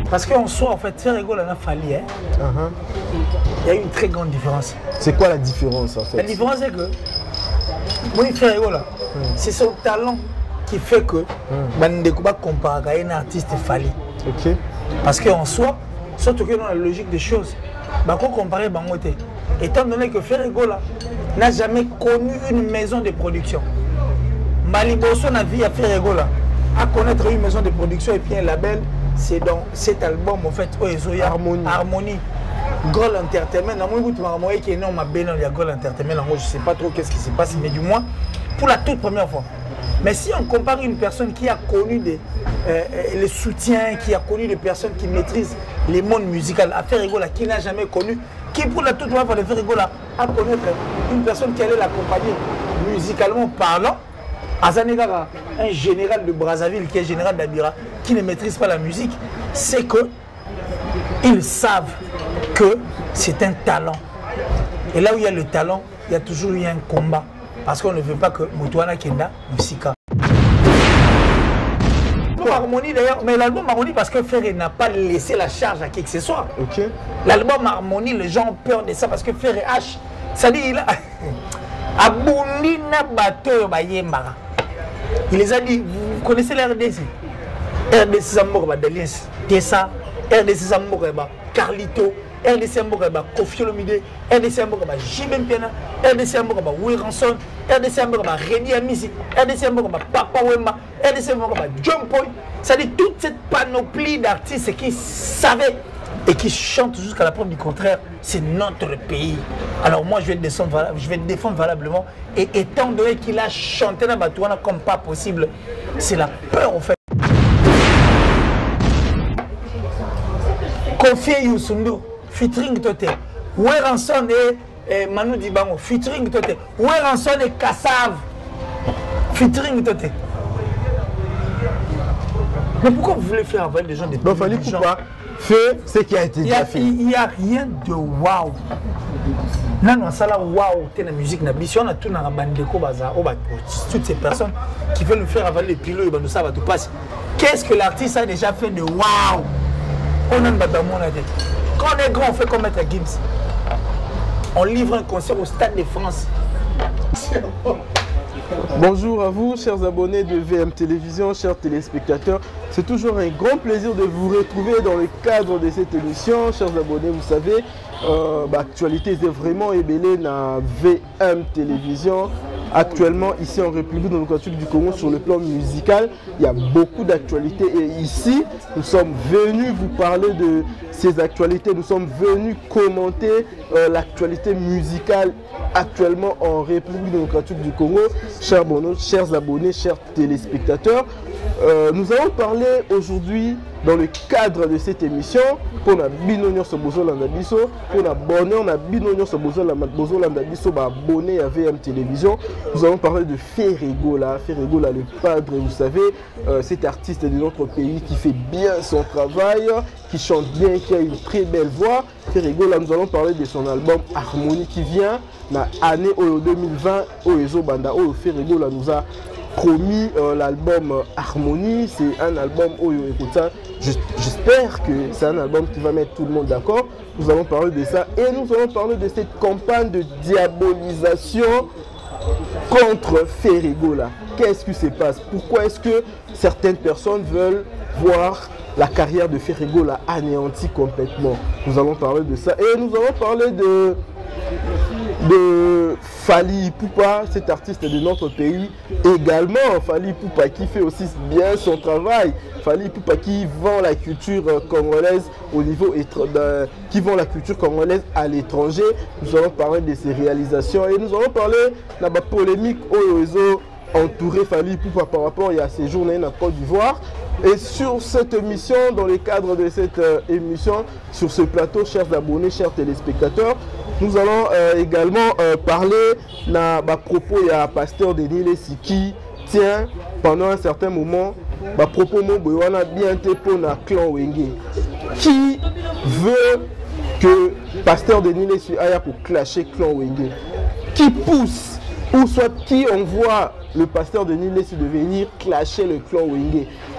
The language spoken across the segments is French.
Parce qu'en soi, en fait, Ferrego l'a fallu. Hein. Il y a une très grande différence. C'est quoi la différence en fait? La différence c'est que moi, Ferrego là, c'est son talent qui fait que ne peut pas comparer un artiste fallu. Ok. Parce qu'en soi, surtout que dans la logique des choses, on comparer Bangote. Étant donné que Ferrego là n'a jamais connu une maison de production. Maliboso na vie à Ferrego là à connaître une maison de production et puis un label, c'est dans cet album en fait Harmonie. Gold Entertainment, qui est non ma belle il y a Gold Entertainment, je sais pas trop qu'est-ce qui se passe, mais du moins pour la toute première fois. Mais si on compare une personne qui a connu les soutiens, qui a connu des personnes qui maîtrisent les mondes musicaux, à Ferrego là, qui n'a jamais connu, qui pour la toute première fois de Ferrego là, à connaître une personne qui allait l'accompagner musicalement parlant, Azanega, un général de Brazzaville qui est général d'Abira, qui ne maîtrise pas la musique, c'est que ils savent que c'est un talent. Et là où il y a le talent, il y a toujours eu un combat. Parce qu'on ne veut pas que Moutouana Kenda, Musika. Harmonie d'ailleurs, mais l'album Harmonie parce que Ferré n'a pas laissé la charge à qui que ce soit. Okay. L'album Harmonie, les gens ont peur de ça parce que Ferré H, ça dit il a Abundina Bato Bayembara. Il les a dit, vous connaissez la RDC? RDC Zambourba Deliens, Tessa, RDC Zambourba, Carlito, RDC Zambourba, Kofi Olomide, RDC Zambourba, Jimem Piana, RDC Zambourba, Will Ranson, RDC Zambourba, Redi Amisi, RDC Zambourba, Papa Wemba, RDC Zambourba, John Poy. Ça dit toute cette panoplie d'artistes qui savaient et qui chantent jusqu'à la preuve du contraire, c'est notre pays. Alors moi je vais défendre valablement. Et étant donné qu'il a chanté dans Batouana comme pas possible, c'est la peur en fait. Kofi Youssoundo, featuring Tote. Weranson et Manu Dibango, featuring Tote. Weranson et Kassav, featuring Tote. Mais pourquoi vous voulez faire avaler des gens des gens? Fallait pas faire ce qui a été déjà fait. Il n'y a rien de waouh. Non, non, ça là, waouh, t'es la musique, on a tout dans la bande de toutes ces personnes qui veulent nous faire avaler les pilotes, ça va tout passer. Qu'est-ce que l'artiste a déjà fait de waouh? On a quand on est grand, on fait comme Maître Gims. On livre un concert au Stade de France. Bonjour à vous, chers abonnés de VM Télévision, chers téléspectateurs. C'est toujours un grand plaisir de vous retrouver dans le cadre de cette émission. Chers abonnés, vous savez, l'actualité est vraiment ébellée dans VM Télévision. Actuellement, ici en République démocratique du Congo, sur le plan musical, il y a beaucoup d'actualités. Et ici, nous sommes venus vous parler de ces actualités. Nous sommes venus commenter l'actualité musicale actuellement en République démocratique du Congo. Chers abonnés, chers téléspectateurs, nous allons parler aujourd'hui dans le cadre de cette émission pour la binonio sur Bozolandabiso, pour la bonheur na binonio sur Bozolandabiso, abonné à VM Télévision. Nous allons parler de Ferrego là, le padre, vous savez, cet artiste de notre pays qui fait bien son travail, qui chante bien, qui a une très belle voix. Ferrego là, nous allons parler de son album Harmonie qui vient dans l'année 2020 au Banda. Ferrego là nous a promis l'album Harmonie. C'est un album j'espère que c'est un album qui va mettre tout le monde d'accord. Nous allons parler de ça et nous allons parler de cette campagne de diabolisation contre Ferrego là. Qu'est-ce qui se passe? Pourquoi est-ce que certaines personnes veulent voir la carrière de Ferrego là anéantie complètement? Nous allons parler de ça et nous allons parler de Fally Ipupa, cet artiste de notre pays. Également Fally Ipupa qui fait aussi bien son travail. Fally Ipupa qui vend la culture congolaise au niveau qui vend la culture congolaise à l'étranger. Nous allons parler de ses réalisations et nous allons parler de la polémique au entouré Fally Ipupa par rapport à ses journées en Côte d'Ivoire. Et sur cette émission, dans le cadre de cette émission, sur ce plateau, chers abonnés, chers téléspectateurs, nous allons également parler à propos de pasteur Denis Lessi qui tient pendant un certain moment à propos de bien pour le clan Wenge qui veut que pasteur Denis Lessi aille pour clasher clan Wenge, qui pousse ou soit qui envoie le pasteur Denis Lessi de venir clasher le clan Wenge.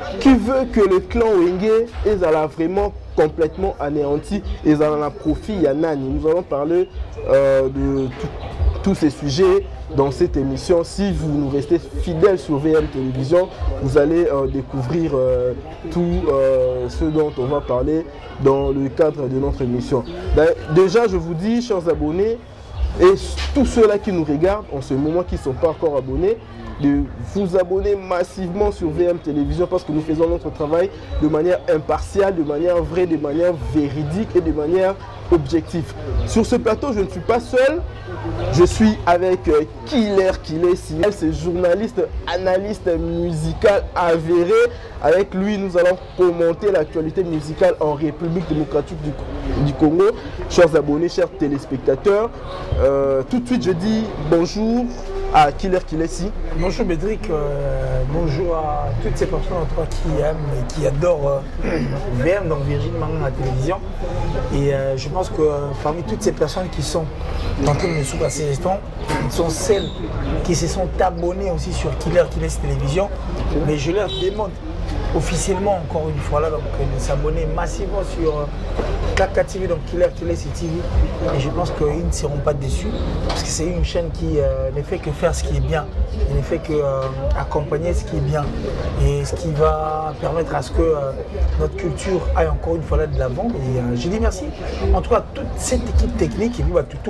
qui veut que le clan Wenge est vraiment complètement anéanti et en a profit Yanani. Nous allons parler de tous ces sujets dans cette émission. Si vous nous restez fidèles sur VM Télévision, vous allez découvrir tout ce dont on va parler dans le cadre de notre émission. Déjà, je vous dis, chers abonnés, et tous ceux-là qui nous regardent en ce moment qui ne sont pas encore abonnés, de vous abonner massivement sur VM Télévision parce que nous faisons notre travail de manière impartiale, de manière vraie, de manière véridique et de manière objective. Sur ce plateau, je ne suis pas seul. Je suis avec Killer Kilesi, c'est journaliste, analyste musical avéré. Avec lui, nous allons commenter l'actualité musicale en République démocratique du Congo. Chers abonnés, chers téléspectateurs, tout de suite, je dis bonjour à Killer Kilesi. Bonjour Bédric, bonjour à toutes ces personnes en toi qui aiment et qui adorent VM, donc Virgile Mangan à la télévision. Et je pense que parmi toutes ces personnes qui sont en train de me suivre à ces instants, sont celles qui se sont abonnées aussi sur Killer Kilesi Télévision. Mais je leur demande officiellement encore une fois là donc, de s'abonner massivement sur Kaka TV, donc Killer Kilesi TV. Et je pense qu'ils ne seront pas déçus parce que c'est une chaîne qui ne fait que faire ce qui est bien, elle ne fait que accompagner ce qui est bien et ce qui va permettre à ce que notre culture aille encore une fois là de l'avant. Et je dis merci en tout cas à toute cette équipe technique et puis tout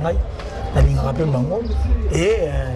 et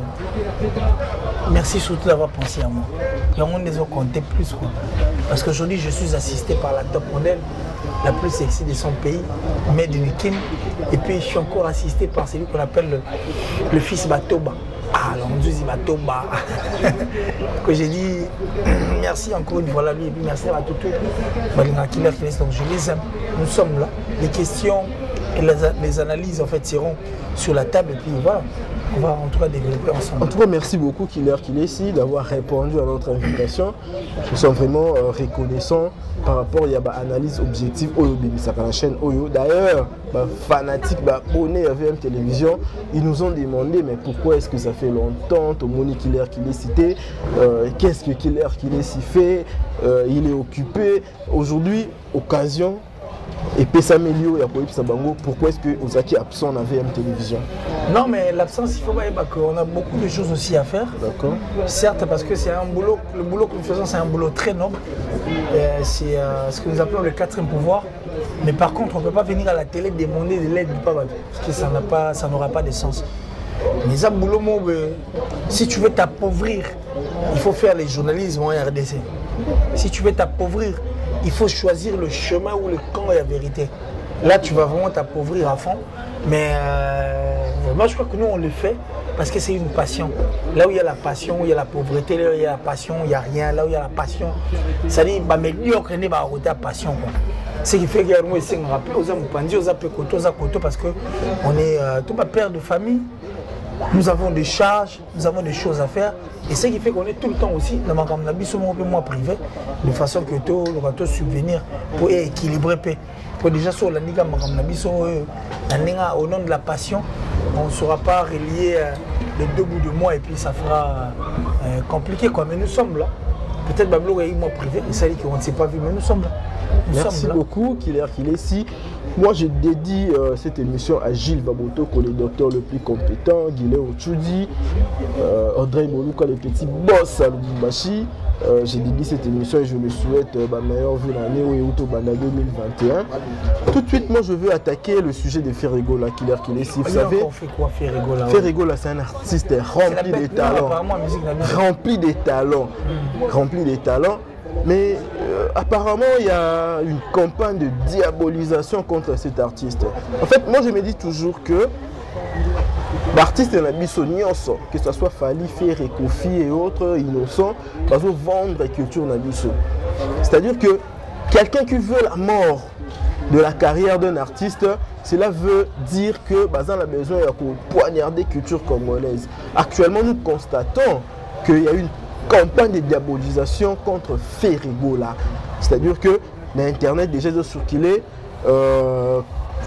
merci surtout d'avoir pensé à moi. Et on les a compté plus quoi. Parce qu'aujourd'hui je suis assisté par la top modèle la plus sexy de son pays, Made in Kin. Et puis je suis encore assisté par celui qu'on appelle le fils Batoba. Ah, alors on dit Batoba. Que j'ai dit merci encore une fois là lui et puis merci à tout. Donc je les aime. Nous sommes là. Les questions et les analyses en fait seront sur la table et puis voilà. On va en tout cas développer ensemble. En tout cas, merci beaucoup Killer Kilesi d'avoir répondu à notre invitation. Nous sommes vraiment reconnaissants par rapport à l'analyse objective Oyo Bebisaka la chaîne Oyo. D'ailleurs, fanatiques, abonnés à VM Télévision, ils nous ont demandé mais pourquoi est-ce que ça fait longtemps Tomoni Killer Kilesi qu'est-ce que Killer Kilesi fait, il est occupé. Aujourd'hui, occasion. Et Pesamélio, pourquoi est-ce que vous êtes absent à VM Télévision? Non, mais l'absence, il faut voir qu'on a beaucoup de choses aussi à faire. D'accord. Certes, parce que c'est un boulot, le boulot que nous faisons, c'est un boulot très noble. C'est ce que nous appelons le 4e pouvoir. Mais par contre, on ne peut pas venir à la télé demander de l'aide du papa, parce que ça n'aura pas de sens. Mais ça, boulot, si tu veux t'appauvrir, il faut faire les journalismes en RDC. Si tu veux t'appauvrir, il faut choisir le chemin ou le camp et la vérité. Là, tu vas vraiment t'appauvrir à fond. Mais moi, je crois que nous, on le fait parce que c'est une passion. Là où il y a la passion, il y a la pauvreté. Là où il y a la passion, il n'y a rien. Là où il y a la passion, ça dit, mais lui, on connaît la passion. Ce qui fait qu'il y a un peu de rappel aux Amoupandi, aux Apekoto, aux Akoto, parce qu'on est tout ma père de famille. Nous avons des charges, nous avons des choses à faire. Et ce qui fait qu'on est tout le temps aussi dans ma mois privé, de façon que tout le subvenir pour équilibrer. Pour déjà sur la Niga au nom de la passion, on ne sera pas relié les deux bouts de moi et puis ça fera compliqué quoi. Mais nous sommes là. Peut-être Bablo est mois privé, et ça dit qu'on ne s'est pas vu, mais nous sommes là. Merci beaucoup, Killer Kilesi. Moi, je dédie cette émission à Gilles Baboto, le docteur le plus compétent, Guilherme Ochudi, Audrey Moluka, le petit boss à Lubumbashi. J'ai dédié cette émission et je me souhaite ma meilleure vue l'année au Euto Banda 2021. Tout de suite, moi, je veux attaquer le sujet de Ferregola, Killer Kilesi. Vous savez, Ferregola, Ferregola, c'est un artiste rempli de talents. Rempli de talents. Rempli de talents. Mais apparemment, il y a une campagne de diabolisation contre cet artiste. En fait, moi, je me dis toujours que l'artiste est un que ce soit Fali, Ferre, Kofi et autres innocents, ils vont vendre la culture nabiso. C'est-à-dire que quelqu'un qui veut la mort de la carrière d'un artiste, cela veut dire que Bazan a besoin de poignarder la culture congolaise. Actuellement, nous constatons qu'il y a une campagne de diabolisation contre Ferregola. C'est-à-dire que l'internet déjà circulé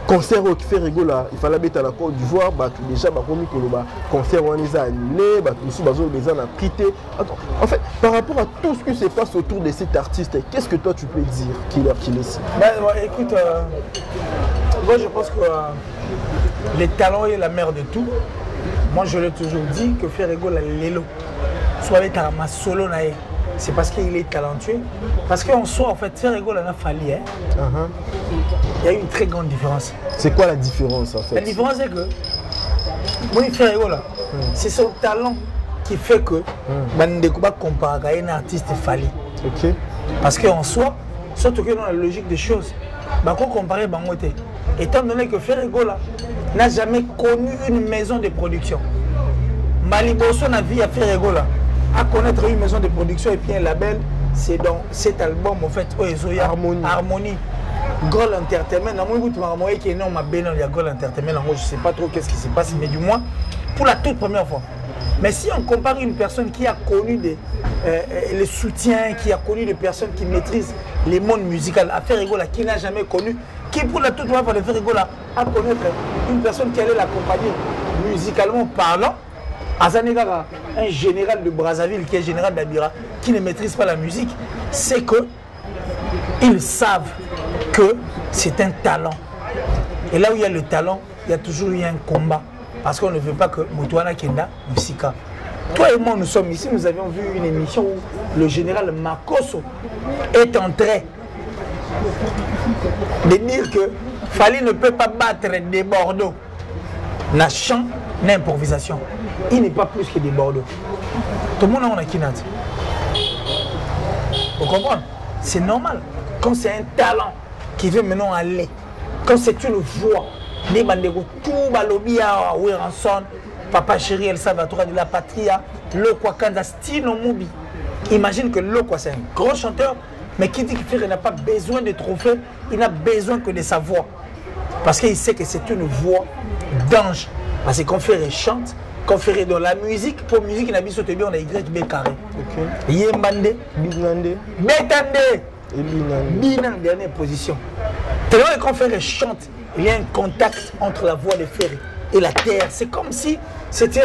concert qui fait rigoler, il fallait mettre à la Côte d'Ivoire, déjà, concert on les a annulés, les a prité. En fait, par rapport à tout ce qui se passe autour de cet artiste, qu'est-ce que toi tu peux dire qu'il est ici? Écoute, moi je pense que les talents est la mère de tout. Moi je l'ai toujours dit que Ferrego la Lelo, soit avec ma solo naïe. C'est parce qu'il est talentueux. Parce qu'en soi, en fait, Ferrego l'a fallu. Hein. Il y a une très grande différence. C'est quoi la différence en fait? La différence c'est que oui, Ferrego là, c'est son talent qui fait que on ne peut pas comparer un artiste fallu. Ok. Parce qu'en soi, surtout que dans la logique des choses, on peut comparer Bangote. Étant donné que Ferrego là n'a jamais connu une maison de production. Maliboso n'a vie à Ferrego là. À connaître une maison de production et puis un label, c'est dans cet album en fait, Harmonie. Gold Entertainment, qui est non ma bénin, il y a Gold Entertainment, je ne sais pas trop qu'est-ce qui se passe, mais du moins pour la toute première fois. Mais si on compare une personne qui a connu le soutien, qui a connu des personnes qui maîtrisent les mondes musicaux, à Ferrego là, qui n'a jamais connu, qui pour la toute première fois de Ferrego là, à connaître une personne qui allait l'accompagner musicalement parlant. Azanegara, un général de Brazzaville qui est général d'Abira, qui ne maîtrise pas la musique, c'est que ils savent que c'est un talent. Et là où il y a le talent, il y a toujours eu un combat. Parce qu'on ne veut pas que Moutouana Kenda, Musika. Toi et moi, nous sommes ici, nous avions vu une émission où le général Makosso est en train de dire que Fali ne peut pas battre des Bordeaux. Na chant, n'improvisation. Il n'est pas plus que des Bordeaux. Tout le monde a Kinat. Vous comprenez? C'est normal. Quand c'est un talent qui veut maintenant aller, quand c'est une voix, les bandegos, tout Balobia, Weranson, Papa Chéri, El Salvatore de la Patria, Lokwa Kanza, Stino Mubi. Imagine que Lokwa, c'est un grand chanteur, mais qui dit qu'il n'a pas besoin de trophées, il n'a besoin que de sa voix. Parce qu'il sait que c'est une voix d'ange. Parce que quand Ferré chante, quand Ferré dans la musique, pour musique, il a mis sur le on a YB carré. Yembande, Binande, Betande, et Binande. Binande, dernière position. Tellement que quand Ferré chante, il y a un contact entre la voix de Ferré et la terre. C'est comme si c'était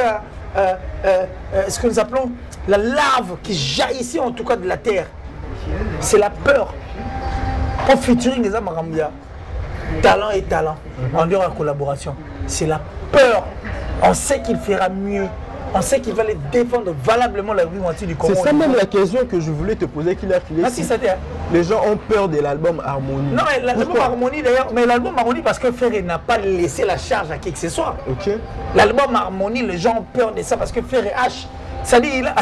ce que nous appelons la lave qui jaillissait en tout cas de la terre. C'est la peur. En featuring les Amarambia, talent et talent, en dehors de la collaboration, c'est la peur. On sait qu'il fera mieux. On sait qu'il va les défendre valablement la rue moitié du Congo. C'est ça même la question que je voulais te poser, qu'il a filé. Les gens ont peur de l'album Harmonie. Non, mais l'album Harmonie d'ailleurs, mais l'album Harmonie parce que Ferré n'a pas laissé la charge à qui que ce soit. Ok. L'album Harmonie, les gens ont peur de ça parce que Ferré H, ça dit il a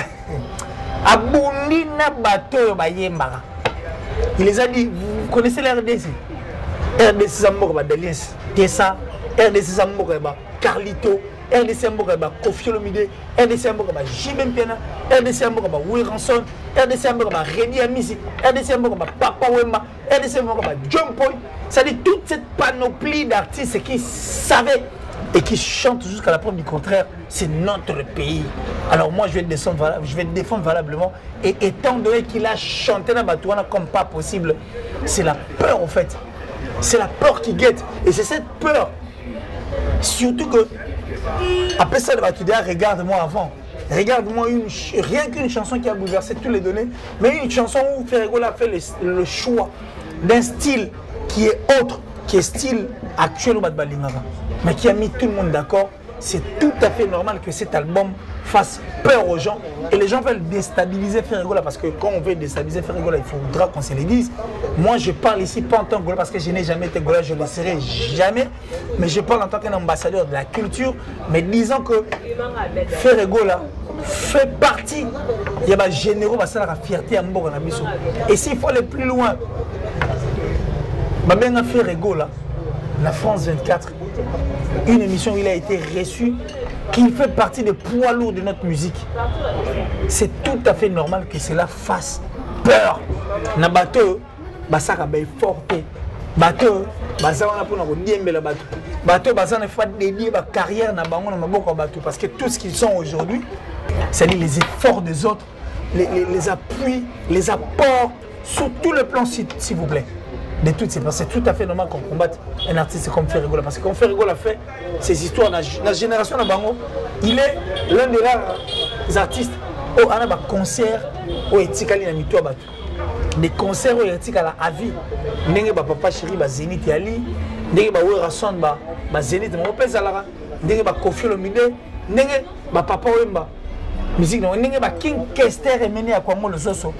Abundina Bato Bayembara. Il les a dit, vous connaissez la RDC? RDC Zambourba Deliens, Tessa, RDC Zambourba, Carlito, RDC Zambourba, Kofi Olomide, RDC Zambourba, Jibem Piana, RDC Zambourba, Weranson, RDC Zambourba, Rémi Amisi, RDC Zambourba, Papa Wemba, RDC Zambourba, John Poy. Ça dit toute cette panoplie d'artistes qui savaient et qui chantent jusqu'à la preuve du contraire, c'est notre pays. Alors moi je vais défendre valablement. Et étant donné qu'il a chanté dans Batouana comme pas possible, c'est la peur en fait. C'est la peur qui guette. Et c'est cette peur. Surtout que, après ça, le Batoudia, regarde-moi avant. Regarde-moi rien qu'une chanson qui a bouleversé toutes les données, mais une chanson où Ferrego a fait le choix d'un style qui est autre, qui est style actuel au Badbalingava, mais qui a mis tout le monde d'accord. C'est tout à fait normal que cet album fasse peur aux gens et les gens veulent déstabiliser Ferrego parce que quand on veut déstabiliser Ferrego, il faudra qu'on se le dise. Moi je parle ici pas en tant que Gola parce que je n'ai jamais été Gola, je ne le serai jamais, mais je parle en tant qu'un ambassadeur de la culture, mais disons que Ferrego fait partie, il y a des généraux qui ont la fierté à Mboka Nabiso. Et s'il faut aller plus loin, Ferrego la France 24, une émission où il a été reçu, qui fait partie des poids lourds de notre musique. C'est tout à fait normal que cela fasse peur. Na bateau, basaka bay forte. Bateau, basaka pour nous diembe la bateau. Bateau, basaka fait dédier ma carrière na bango na maboko bateau parce que tout ce qu'ils sont aujourd'hui, c'est-à-dire les efforts des autres, les appuis, les apports sur tout le plan s'il vous plaît. de toutes ces personnes. C'est tout à fait normal qu'on combatte un artiste comme Ferregola. Parce que comme Ferregola fait ses histoires dans la génération de Bango, il est l'un des rares artistes où on a des concerts où il y a des concerts où il y a à vie. Il y a Papa Chéri, Zénith Yali, il y a Rasson, Zénith, il y a Kofi Olomide, il y a Papa Wemba. Musique, il y a King Kester et Mené à Kwamo le Zoso.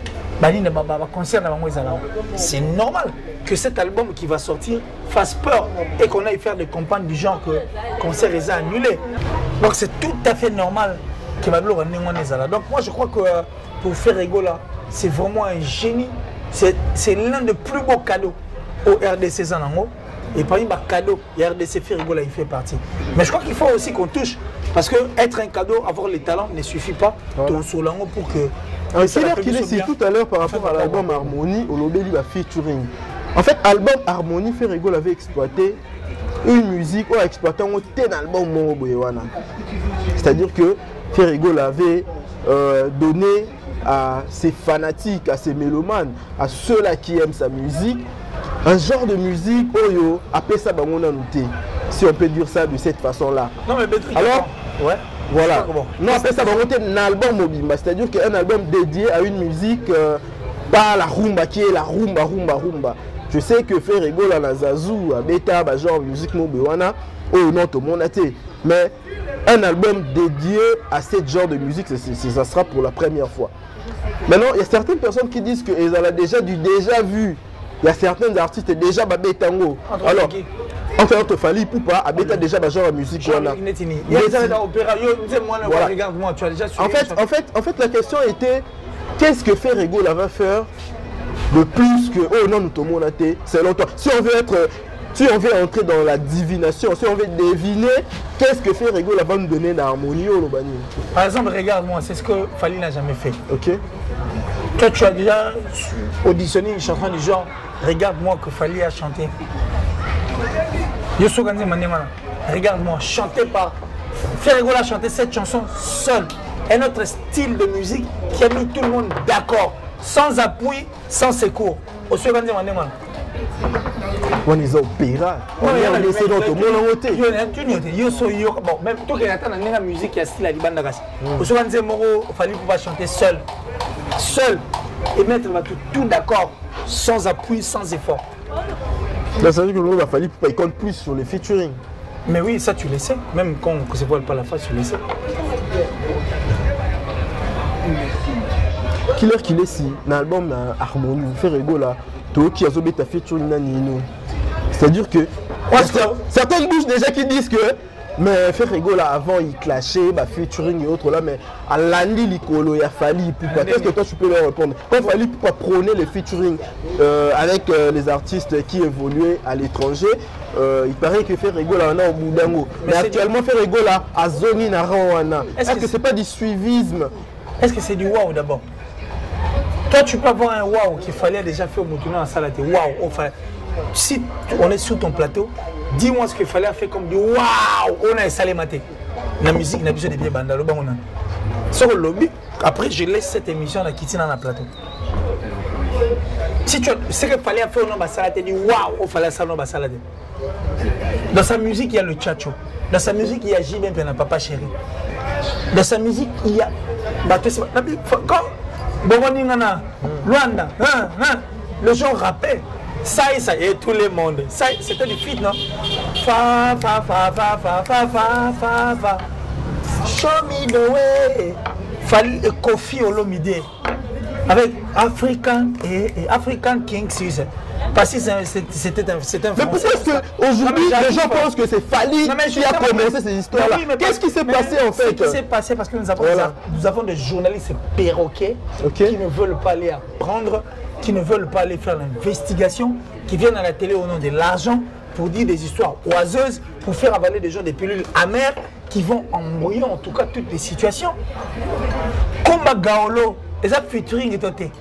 C'est normal que cet album qui va sortir fasse peur et qu'on aille faire des campagnes du genre que le concert les a annulés. Donc c'est tout à fait normal que Babylon ait là. Donc moi je crois que pour Ferregola, c'est vraiment un génie. C'est l'un des plus beaux cadeaux au RDC Zanango. Et parmi les cadeaux, il y a RDC Ferregola, il fait partie. Mais je crois qu'il faut aussi qu'on touche. Parce que être un cadeau, avoir les talents ne suffit pas. Voilà. Pour que... C'est l'air qu'il est dit tout à l'heure par rapport à l'album Harmonie, au Lobeli va featuring. En fait, l'album Harmonie, Ferregola avait exploité une musique ou exploité un album Moboyewana. C'est-à-dire que Ferregola avait donné à ses fanatiques, à ses mélomanes, à ceux-là qui aiment sa musique, un genre de musique oyo appelle ça bamona noté, si on peut dire ça de cette façon-là. Non mais Bétric, alors, ouais. Voilà. Non, après ça va monter un album mobile, c'est-à-dire qu'un album dédié à une musique, pas la rumba qui est la rumba. Je sais que Ferregola la Zazou, à Beta, genre musique mobewana, oh non, tout le monde a été. Mais un album dédié à ce genre de musique, ça sera pour la première fois. Maintenant, il y a certaines personnes qui disent qu'ils ont déjà vu. Il y a certains artistes déjà babé tango. Alors, en fait, il fallait pas abéter déjà genre la musique. Il y a déjà l'opéra. Regarde-moi, tu as déjà suivi. En fait, la question était qu'est-ce que Ferregola va faire de plus que oh non, nous tombons la tête. C'est longtemps. Si on veut entrer dans la divination, si on veut deviner, qu'est-ce que Ferregola va nous donner d'harmonie au Lobani? Par exemple, regarde-moi, c'est ce que Fali n'a jamais fait. Ok. Toi, tu as déjà auditionné une chanson du genre regarde-moi que Fali a chanté. Regarde-moi, chanté par Ferregola a chanté cette chanson seul. Un autre style de musique qui a mis tout le monde d'accord, sans appui, sans secours. Au second on est opéra. On est laissé dans tout le monde en côté. Bon, même toi qui attends la musique qui a style à Libandagas. Au second Moro, il fallait pouvoir chanter seul. Seul. Et mettre tout d'accord, sans appui, sans effort. Donc, ça veut dire que le monde a fallu qu'il compte plus sur les featuring. Mais oui, ça tu le sais. Même quand on ne se voile pas la face, tu le sais. Qu'il est si, dans l'album Harmonie, Ferregola, qui a zobé ta featuring Nanino. C'est-à-dire que certaines bouches déjà qui disent que mais Ferregola avant il clashait, featuring et autres là, mais à l'année l'icolo il a fallu pourquoi. Qu'est-ce que toi tu peux leur répondre? Il fallait pourquoi prôner les featuring avec les artistes qui évoluaient à l'étranger. Il paraît que Ferregola en a au bout d'un mot. Mais actuellement Ferregola a zoni narawana. Est-ce que c'est pas du suivisme? Est-ce que c'est du waouh d'abord? Toi tu peux avoir un waouh qu'il fallait déjà faire au Moutouna en salle. Waouh, si on est sur ton plateau, dis-moi ce qu'il fallait faire comme du waouh, on a salé maté. La musique n'a besoin de bien bandalo. Sur le lobby, après je laisse cette émission à quitter dans le plateau. Si tu sais qu'il fallait faire un salade, tu dis waouh, on fallait ça dans salade. Dans sa musique, il y a le tchatcho. Dans sa musique, il y a J.B. Pena, Papa Chéri. Dans sa musique, il y a. Quand Bogoningana, Luanda, le genre rappait. Ça et tout le monde. Ça, c'était du feat, non? Fa. Show me the way. Fali Kofi Olomide. Avec African King Season. Parce que c'était un mais pourquoi est-ce qu'aujourd'hui les gens pensent que c'est Fali qui a commencé ces histoires-là? Qu'est-ce qui s'est passé en fait? Ce qui s'est passé parce que nous avons des journalistes perroquets qui ne veulent pas aller apprendre, qui ne veulent pas aller faire l'investigation, qui viennent à la télé au nom de l'argent pour dire des histoires oiseuses, pour faire avaler des gens des pilules amères qui vont embrouiller en tout cas toutes les situations. Komba Gaolo, les a featuring toté.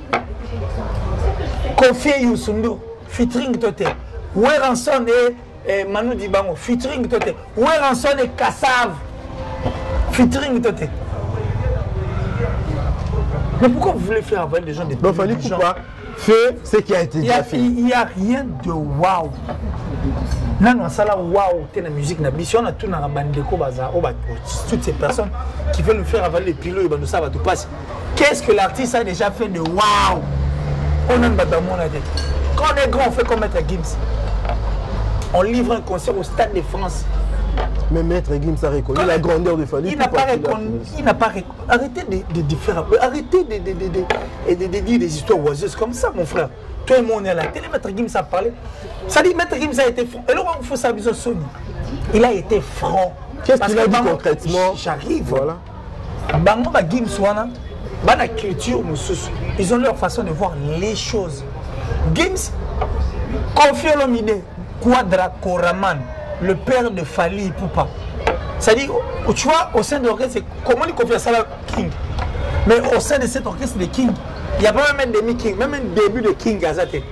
Kofi Youssoundo, featuring toté. Weranson et Manu Dibango, featuring toté. Weranson et Kassav, featuring toté. Mais pourquoi vous voulez faire avaler des gens des pilules? Non, fallait pas. fait ce qui a été déjà fait. Il n'y a rien de waouh. Non, ça là waouh, t'es la musique na biso, on a tout dans la bande de Kobaza, toutes ces personnes qui veulent nous faire avaler les pilotes, ils ça va tout passer. Qu'est-ce que l'artiste a déjà fait de waouh? On a une bataille à tête. Quand on est grand, on fait comme Maître Gims. On livre un concert au Stade de France. Mais Maître Gims a reconnu la grandeur de Fally. Il n'a pas reconnu. Arrêtez de faire. Arrêtez de dire des histoires oiseuses comme ça, mon frère. Toi et moi, on est à la télé. Maître Gims a parlé. Ça dit, Maître Gims a été franc. Et là, il faut s'amuser Sony. Il a été franc. Qu'est-ce qu'il a dit concrètement? J'arrive. Voilà. Bango ba Gims wana, bana culture mususu. Ils ont leur façon de voir les choses. Gims, Koffi Olomide, Quadra Koraman, le père de Fally Ipupa. C'est-à-dire, tu vois, au sein de l'orchestre, c'est comment il confie ça à King. Mais au sein de cet orchestre de King, il n'y a pas même un demi-King, même un début de King Gazate.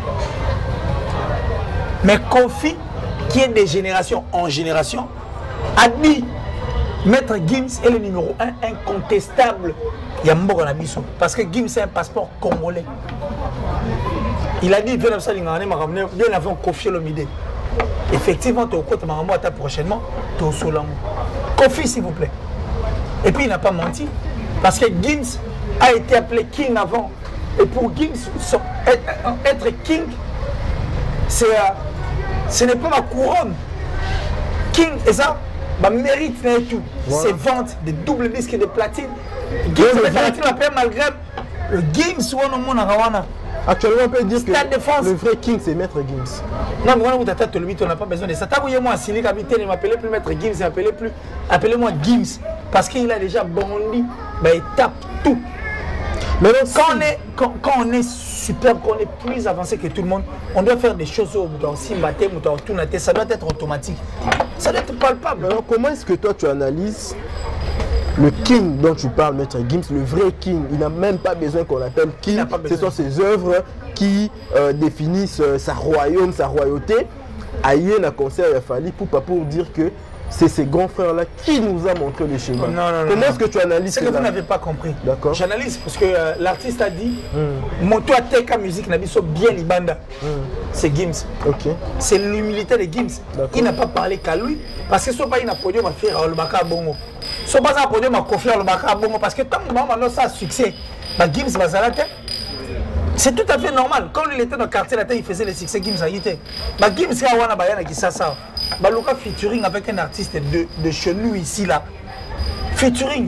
Mais Koffi, qui est de génération en génération, a dit Maître Gims est le numéro 1 incontestable. Il y a Mboko Nabiso. Parce que Gims c'est un passeport congolais. Il a dit bien avant Koffi Olomide. Effectivement, tu as prochainement, tu es au Koffi, s'il vous plaît. Et puis il n'a pas menti. Parce que Gims a été appelé King avant. Et pour Gims, être King, ce n'est pas ma couronne. King, et ça, mérite et tout. Voilà. Ses ventes de double disques et de platine. Gims malgré le Gims ou non actuellement, on peut dire que le vrai King, c'est Maître Gims. Non, mais on n'a pas besoin de ça. Moi, si il ne m'appelait plus Maître Gims, appelez-moi Gims. Parce qu'il a déjà bondi, il tape tout. Mais quand on est super, quand on est plus avancé que tout le monde, on doit faire des choses dans Simbaté, ça doit être automatique. Ça doit être palpable. Alors, comment est-ce que toi, tu analyses le King dont tu parles, Maître Gims, le vrai King? Il n'a même pas besoin qu'on l'appelle King. Ce sont ses œuvres qui définissent sa royaume, sa royauté. Aïe, un concert à Fally Ipupa pour dire que c'est ces grands frères-là qui nous a montré le schéma. Comment est-ce que tu analyses? C'est que vous n'avez pas compris. D'accord. J'analyse parce que l'artiste a dit Moto a teka musique n'a pas bien libanda. C'est Gims. Ok. C'est l'humilité de Gims. Il n'a pas parlé qu'à lui. Parce que ce n'est pas un podium à faire à Olbaka Bongo. Ce n'est pas un podium à confier à Olbaka Bongo. Parce que tant que maintenant ça a succès, Gims va s'arrêter. C'est tout à fait normal. Quand il était dans le quartier, il faisait les succès, Gims a été. Gims, c'est un bayana qui ça. Baluka featuring avec un artiste de chez nous ici là. Featuring.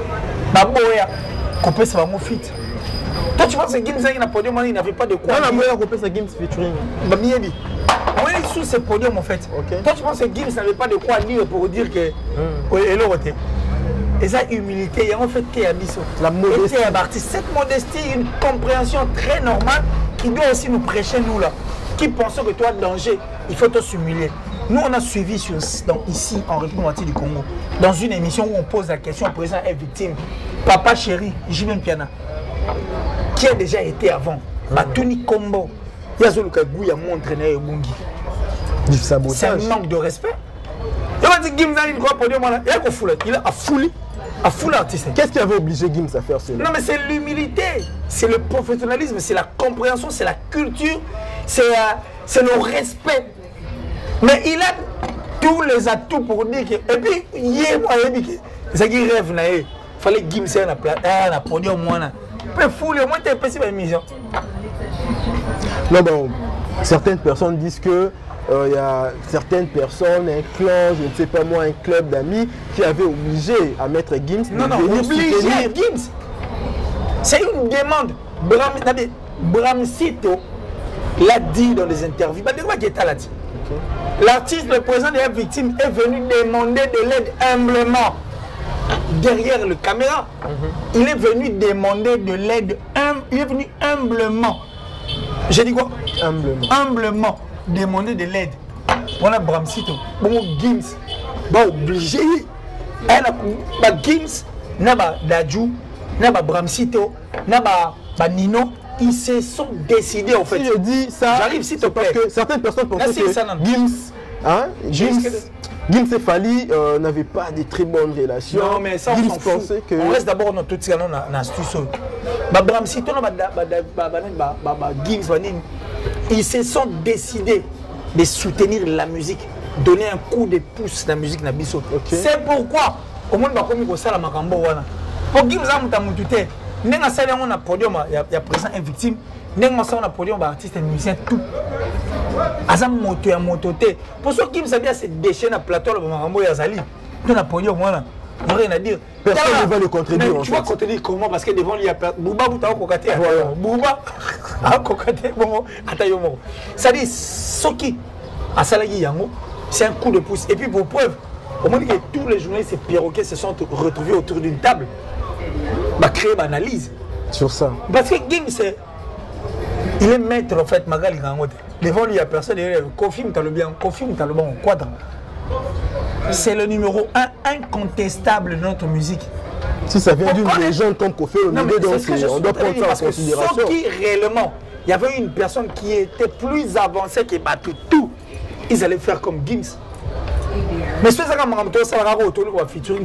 Baboya. Copé, c'est vraiment fit. Toi, tu penses que Gims a un podium, il n'avait pas de quoi. Non, la meilleure Copé, c'est Gims featuring. Bamiedi. Oui, sous ce podium en fait. Okay. Toi, tu penses que Gims n'avait pas de quoi dire pour dire que. Elle aurait. Et ça, humilité, il y a en fait la modestie. Cette modestie, une compréhension très normale qui doit aussi nous prêcher, nous là, qui pensons que toi, danger, il faut te s'humilier. Nous, on a suivi ici, en République du Congo, dans une émission où on pose la question au président est victime. Papa chéri, Jimène Piana, qui a déjà été avant, Batuni Kombo, Yazoluka Gouya montre Bungi. C'est un manque de respect. Il a dit Gims a une croix pour dire il a foulé. À full artiste. Qu'est-ce qui avait obligé Gims à faire cela? Non, mais c'est l'humilité, c'est le professionnalisme, c'est la compréhension, c'est la culture, c'est le respect. Mais il a tous les atouts pour dire que. Et puis, hier, moi, il dit que c'est qui rêve, il fallait Gims ait un podium. Il peut fouler, au moins, tu es possible à l'émission. Non, bon, certaines personnes disent que. Il y a certaines personnes, un clan, je ne sais pas moi, un club d'amis qui avait obligé à mettre Gims de venir soutenir Gims. C'est une demande. Bramsito l'a dit dans les interviews. L'artiste, le président de la victime, est venu demander de l'aide humblement. Derrière le caméra, il est venu demander de l'aide. Il est venu humblement. J'ai dit quoi? Humblement. Demander de l'aide. On a Bramsito. Bon, Gims va obliger. Gims, Naba Dadju, Naba Bramsito, Naba Nino, ils se sont décidés en fait. Si je dis ça, j'arrive s'il te plaît. Parce que certaines personnes pensent que Gims, hein, Gims Gims et Fally n'avaient pas de très bonnes relations. Non, mais ça, Gims on s'en fout. pensait que... On reste d'abord dans tout ce qu'on a dans studio. Ils se sont décidés de soutenir la musique, donner un coup de pouce à la musique. C'est pourquoi, au monde, il y a Makambo. Pour Gims, il y a un podium, il y a présent un victime. Il y a un podium, artiste et musicien, tout. Azam moto ya mototé pour ceux qui me savent bien c'est déchaîner à plateau le Makambo ya Zali on a pognon voilà rien à dire personne ne va le contredire. Tu vas contredire comment parce que devant lui il y a Bouba Bouta kokaté Bouba a kokaté bon attends ça dit ce qui a salagi yango c'est un coup de pouce et puis pour preuve au moment que tous les journalistes et perroquets se sont retrouvés autour d'une table va créer une analyse sur ça parce que Gims il est maître en fait Magali Gangote. Devant lui, il n'y a personne. Confirme, tu as le bien. Confirme, tu as le bon. Quadre. C'est le numéro 1 incontestable de notre musique. Si ça vient d'une légende comme Kofi Olomide, donc on doit prendre ça en considération. Sauf qui réellement, il y avait une personne qui était plus avancée qui battait tout. Ils allaient faire comme Gims. Mais ce que featuring,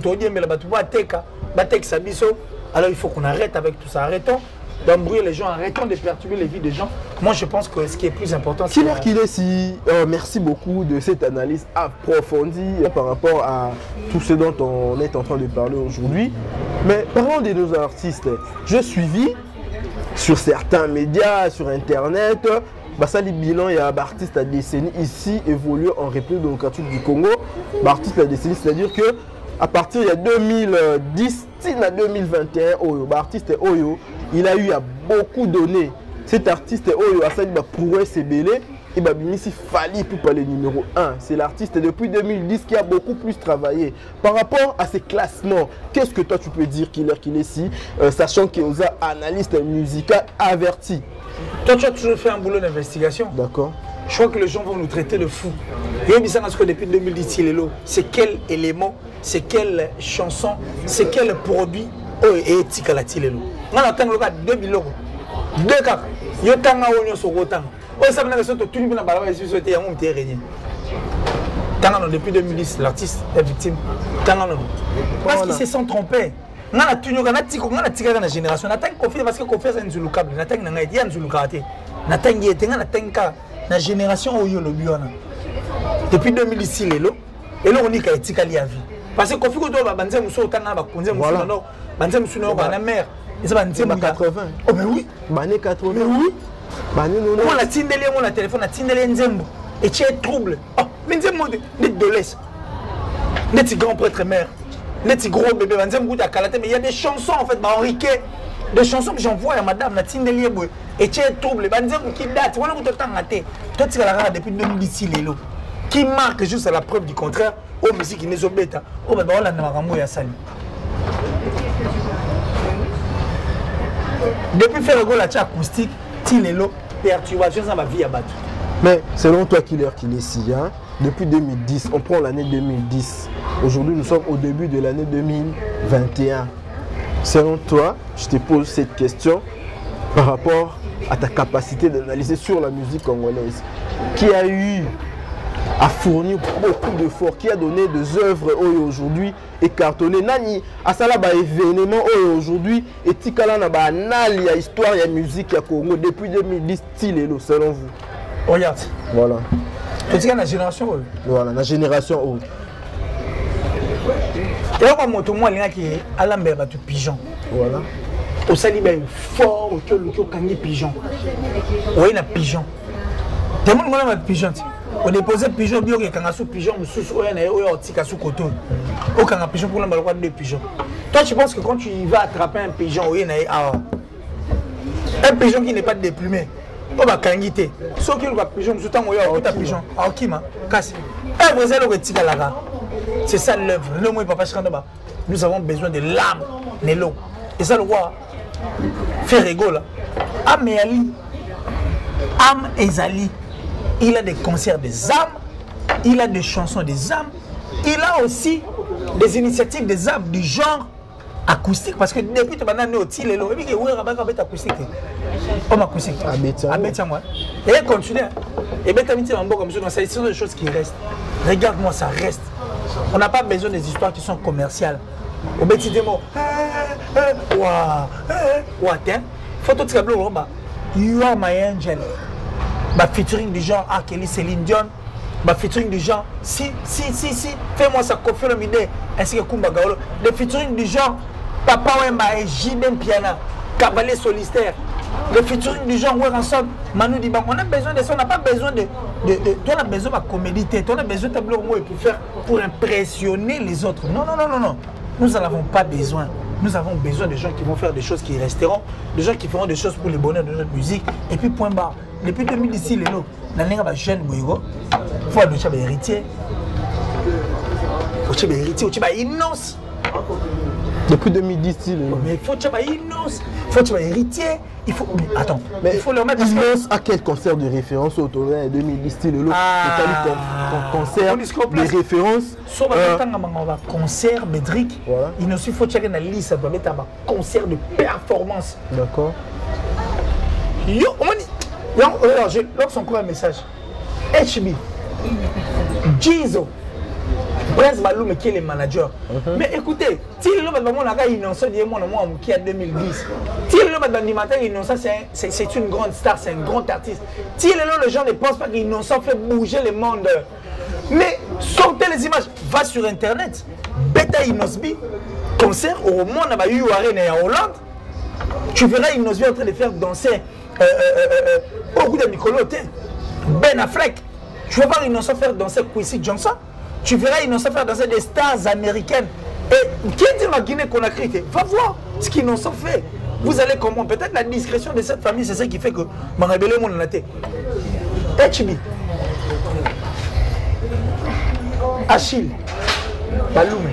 alors il faut qu'on arrête avec tout ça. Arrêtons d'embrouiller les gens, arrêtons de perturber les vies des gens. Moi, je pense que ce qui est plus important, c'est... Merci beaucoup de cette analyse approfondie par rapport à tout ce dont on est en train de parler aujourd'hui. Mais parlons de nos artistes. Je suivi sur certains médias, sur Internet, Bassali Bilan, il y a un artiste à décennie ici évoluant en République démocratique du Congo. Artiste à décennie, c'est-à-dire que à partir de 2010 à 2021, l'artiste Oyo, il a eu à beaucoup donné. Cet artiste Oyo a fait prouver ses bélés et Babinisi Fally pour parler numéro 1. C'est l'artiste depuis 2010 qui a beaucoup plus travaillé. Par rapport à ces classements, qu'est-ce que toi tu peux dire qu'il est ici, sachant qu'il y a un analyste musical averti? Toi tu as toujours fait un boulot d'investigation. D'accord. Je crois que les gens vont nous traiter de fous. Et depuis 2010, c'est quel élément, c'est quelle chanson, c'est quel produit et éthique à la Tilelo. On attend le cas de 2 000 euros. 2 cas. Il y a un peu de temps. On sait que c'est tout le monde qui a été depuis 2010, l'artiste est victime. Parce qu'ils se sont trompés. On a tout la génération. On a confiance parce que confiance est inzulukable. On a la génération où il y a le biona. Depuis 2010, et là on dit qu'il y a éthique à la vie. Parce que quand on a banzé muso tanga ba konze muso no banzé muso no ba na mère et ça banzé 80. Oh mais oui, bané 80. Mais oui. Bané non. On a tindeli mon téléphone, a tindeli nzembo et tu es trouble. Oh, mais nzembo de dolès. Net grand prêtre mère. Net gros bébé banzé muko ta kalaté mais il y a des chansons en fait ba Henrique, des chansons que j'envoie à madame na tindeli boy et tu es trouble banzé qui date. Voilà ko tanga té. Toi tu la depuis 2010 lelo. Qui marque juste à la preuve du contraire aux musiques qui nous obéissent. Oh ben voilà, on a sali. Depuis faire la acoustique, Tilelo, perturbation dans ma vie à battre. Mais selon toi, qui est ici, hein? Depuis 2010, on prend l'année 2010. Aujourd'hui, nous sommes au début de l'année 2021. Selon toi, je te pose cette question par rapport à ta capacité d'analyser sur la musique congolaise. Qui a eu a fourni beaucoup d'efforts, qui a donné des œuvres aujourd'hui et cartonné. Nani, à ça là, événement aujourd'hui, et Tikala na ba anal, il y a histoire, il y a musique, il y a Congo depuis 2010, Tilelo, selon vous. Regarde. Voilà. Tu dis la génération. Voilà, la génération. Et là, moi, il y a qui est à la mer, tu pigeon. Voilà. Au salibe fort, au kangi pigeon. Oui, il y a pigeon. Tout le monde a pigeon. On dépose pigeon bio qui est sous pigeon sous sous coton. Aucun pigeon pour le malheur de pigeon. Toi tu penses que quand tu vas attraper un pigeon un pigeon qui n'est pas déplumé, on va kangiter. Sauf qu'il va pigeon sous temps un pigeon. Alors qui m'a cassé. C'est ça l'œuvre. Le mot papa Chikandaba. Nous avons besoin de l'âme, Nélo. Et ça le roi fait rigolo. Âme et Ali. Âme et Zali. Il a des concerts des âmes, il a des chansons des âmes, il a aussi des initiatives des âmes du genre acoustique. Parce que depuis que tu as dit qu'il y a un acoustique. Comme acoustique. Moi. Et continue. Et bien, tu as mis comme ça, ce sont des choses qui restent. Regarde-moi, ça reste. On n'a pas besoin des histoires qui sont commerciales. Au petit démo, faut tout ce You are my angel. Featuring du genre Kelly Céline Dion. Featuring du genre si, fais-moi ça, Koffi Olomide ainsi que Kumba Gawlo. Des featuring du genre Papa Wemba et Jiden Piana, Cavalier Solistaire. Le featuring du genre Weranson, Manu Diba. On a besoin de ça, on n'a pas besoin de on a besoin de comédie, on a besoin de tableau pour impressionner les autres. Non. Nous n'en avons pas besoin. Nous avons besoin de gens qui vont faire des choses qui resteront, de gens qui feront des choses pour le bonheur de notre musique. Et puis point barre. Depuis 2010, les lots, la langue va jeune Boygo. Il faut aller au héritier. Au héritier, au innocent. Depuis 2010, mais il faut que innocent. Il faut que héritier. Il faut. Attends, mais il faut leur mettre. Innocent à quel concert de référence au tournoi 2010 le concert de référence. Sur le concert, Bédric, il nous faut checker la liste, ça doit mettre un concert de performance. D'accord. Yo, on dit. Regarde, je lance encore un message. HB, Jizo, Prince Maloum qui est le manager. Mais écoutez, si le moment là, innocent, qui a 2010. Si le innocent, c'est une grande star, c'est un grand artiste. Si les gens ne pensent pas qu'innocent fait bouger le monde. Mais sortez les images, va sur internet, Beta Inosbi, concert au monde à URN et à Hollande. Tu verras Inosbi en train de faire danser beaucoup de Nicoloté, Ben Affleck. Tu vas voir Innocent faire danser Quincy Johnson. Tu verras Innocent faire danser des stars américaines. Et qui dit la Guinée qu'on a créé? Va voir ce qu'Innocent fait. Vous allez comprendre. Peut-être la discrétion de cette famille, c'est ce qui fait que m'a révélé mon naté. HB, Achille, Baloum,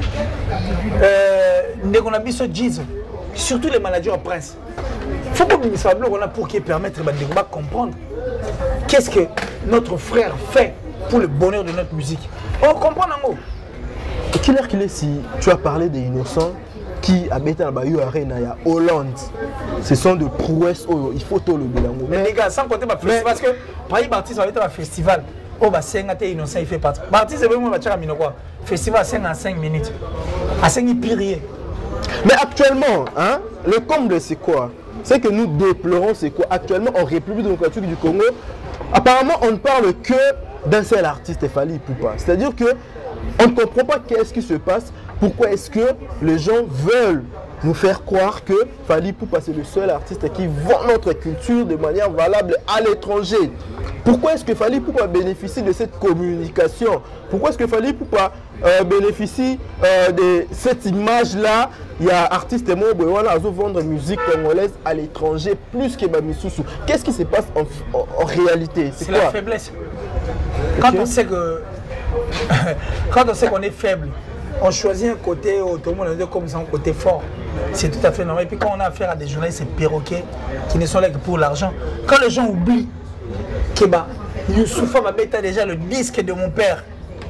Negonabiso Jizo, surtout les managers en prince. Il faut pas pour qu'ils permettent de comprendre qu'est-ce que notre frère fait pour le bonheur de notre musique. On comprend un mot. Et quelle heure qu'il est si tu as parlé des innocents qui habitent à Bayou Arena à Hollande? Ce sont de prouesses, il faut tout le bilango. Mais les gars, sans compter ma festival, parce que par exemple, Baptiste va être un festival. Oh, bah, c'est un innocent, il fait partie. Baptiste, c'est vraiment un festival à 5 minutes. À 5 minutes, mais actuellement, hein, le comble, c'est quoi? C'est que nous déplorons, c'est quoi? Actuellement, en République démocratique du Congo, apparemment, on ne parle que d'un seul artiste, Fally Ipupa. C'est-à-dire que on ne comprend pas qu'est-ce qui se passe. Pourquoi est-ce que les gens veulent nous faire croire que Fally Ipupa, c'est le seul artiste qui vend notre culture de manière valable à l'étranger? Pourquoi est-ce que Fally Ipupa bénéficie de cette communication? Pourquoi est-ce que Fally Ipupa bénéficie de cette image-là? Il y a artistes et moi, voilà, ils vendre musique congolaise à l'étranger plus que Bamisusu. Qu'est-ce qui se passe en réalité? C'est la faiblesse. Quand on sait que quand on sait qu'on est faible, on choisit un côté, tout le monde dit comme ça, un côté fort. C'est tout à fait normal. Et puis quand on a affaire à des journalistes, c'est perroquets qui ne sont là que pour l'argent. Quand les gens oublient que Youssoufa m'a bêta déjà le disque de mon père,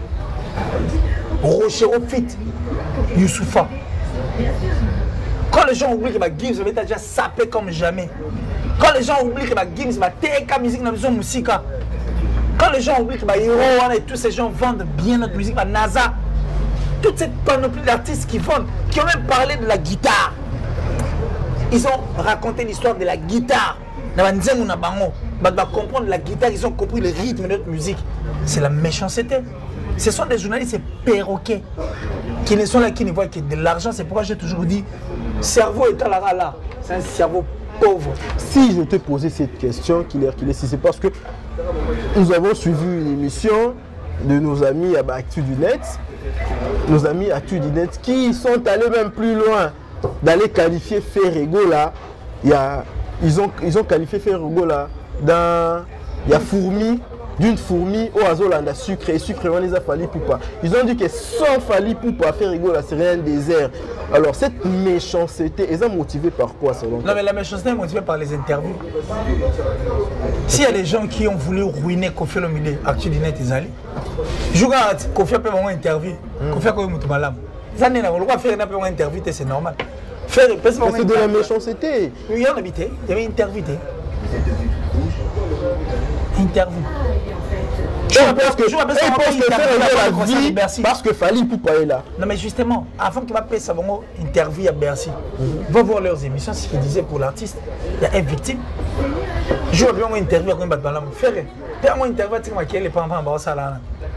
Rochero Fit, Youssoufa. Quand les gens oublient que Gims m'a déjà sapé comme jamais. Quand les gens oublient que Gims m'a TK musique dans la maison Moussika. Quand les gens oublient que Hero et tous ces gens vendent bien notre musique, NASA, toute cette panoplie d'artistes qui vendent, qui ont même parlé de la guitare. Ils ont raconté l'histoire de la guitare. On va comprendre la guitare, ils ont compris le rythme de notre musique. C'est la méchanceté. Ce sont des journalistes perroquets qui ne sont là, qui ne voient que de l'argent. C'est pourquoi j'ai toujours dit, cerveau est à la là. C'est un cerveau pauvre. Si je te posais cette question, c'est parce que nous avons suivi une émission de nos amis à Actu du Net, nos amis Actu du Net qui sont allés même plus loin d'aller qualifier Ferrego là. Ils ont qualifié Ferrego là dans il y a fourmi, d'une fourmi au azolanda sucre et sucre on les a Fally Ipupa. Ils ont dit que sans Fally Ipupa Ferrego là serait un désert. Alors cette méchanceté, ils sont motivés par quoi selon toi? Non mais la méchanceté est motivée par les interviews. S'il y a des gens qui ont voulu ruiner Koffi Olomide, Actu du Net, ils allaient. Je regarde Koffi a fait une interview. Koffi a fait une interview. Faire une interview, c'est normal. C'est de la méchanceté. Il y en habité, il y avait une interview. Interview. Je pense que faire la vie parce que Fally Ipupa est là. Non mais justement, avant qu'il va payer sa interview à Bercy, va voir leurs émissions, ce qu'ils disaient pour l'artiste. Il y a une victime. Je vais bien une interview avec un battement. Faire une interview avec les parents en salon.